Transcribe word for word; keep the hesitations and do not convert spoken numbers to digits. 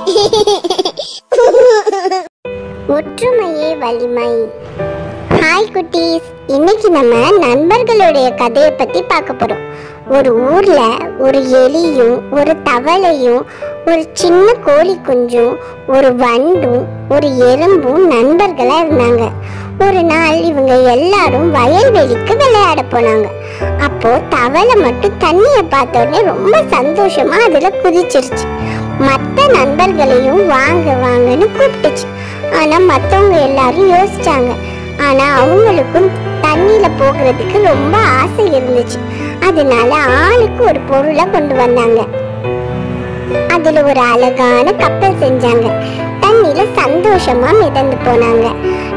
ஒற்றுமையே வலிமை. ஹாய் குட்டீஸ், இன்னைக்கு நம்ம நண்பர்களுடைய கதையை பத்தி பார்க்க போறோம். ஒரு ஊர்ல ஒரு எலியும் ஒரு தவளையும் ஒரு சின்ன கோழி குஞ்சும் ஒரு வண்டும் ஒரு எறும்பும் நண்பர்களா இருந்தாங்க. ஒரு நாள் இவங்க எல்லாரும் வயல்வெளிக்கு விளையாட போனாங்க. அப்போ தவளை மட்டும் தண்ணியை பார்த்த உடனே ரொம்ப சந்தோஷமா அதுல குதிச்சிருச்சு. மற்ற நண்பர்களையும் வாங்க வாங்கன்னு கூப்பிட்டுச்சு. ஆனா மற்றவங்க எல்லாரும் யோசிச்சாங்க. ஆனா அவங்களுக்கும் தண்ணியில போகிறதுக்கு ரொம்ப ஆசை இருந்துச்சு. அதனால ஆளுக்கு ஒரு பொருளை கொண்டு வந்தாங்க. அதுல ஒரு அழகான கப்பல் செஞ்சாங்க. தண்ணியில சந்தோஷமா மிதந்து போனாங்க.